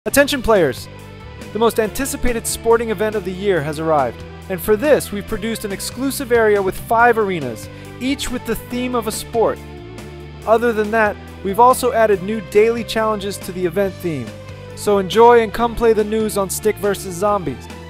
Attention players! The most anticipated sporting event of the year has arrived, and for this we've produced an exclusive area with 5 arenas, each with the theme of a sport. Other than that, we've also added new daily challenges to the event theme. So enjoy and come play the news on Stick vs. Zombies.